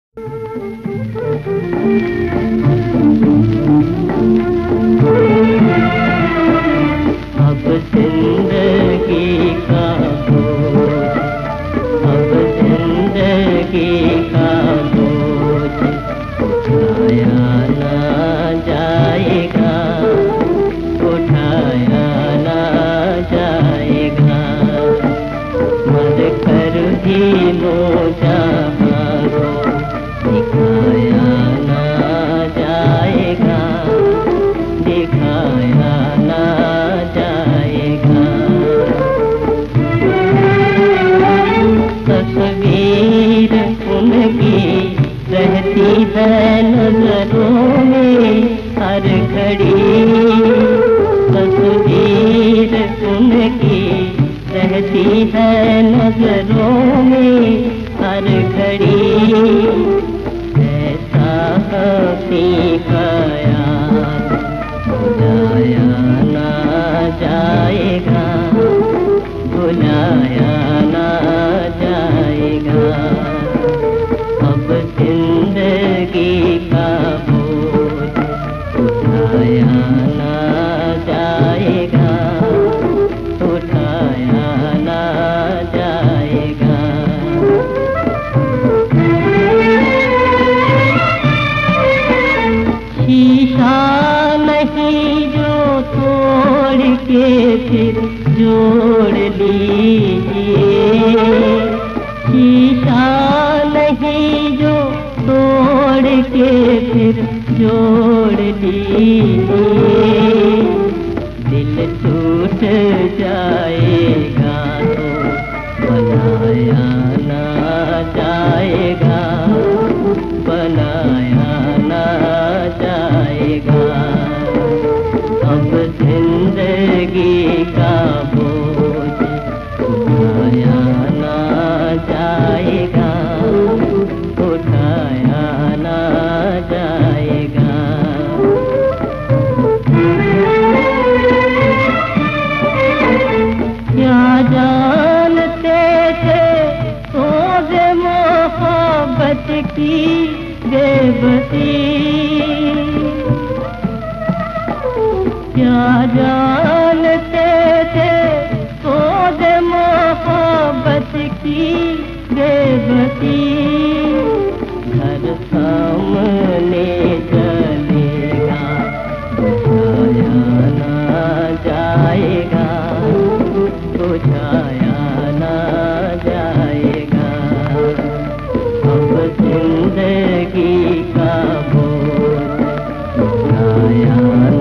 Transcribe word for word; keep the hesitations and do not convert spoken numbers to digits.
अब जिंदगी का बोझ, अब जिंदगी का बोझ उठाया ना जाएगा, उठाया ना जाएगा। मर कर भी लो जहाँ को दिखाया ना जाएगा, दिखाया ना जाएगा। तस्वीर उनकी रहती है नजरों में हर घड़ी, तस्वीर उनकी रहती है नजरों में हर घड़ी। ऐसा हंसी का याद भुलाया ना जाएगा, भुलाया ना जाएगा। अब जिंदगी का बोझ उठाया ना जाएगा, उठाया ना जाएगा। शीशा नहीं जो तोड़ के फिर जोड़ लीजिए, शीशा नहीं जो तोड़ के फिर जोड़ लीजिए। दिल टूट जाएगा तो बनाया ना जाएगा, बनाया ना जाएगा। अब जिंदगी का बोझ उठाया ना जाएगा, उठाया ना जाएगा। क्या जानते थे सोज मोहब्बत की बेबसी, क्या जानते थे सोज मोहब्बत की बेबसी। घर सामने चलेगा, बुझाया ना जाएगा, बुझाया ना जाएगा। अब जिंदगी का बोझ उठाया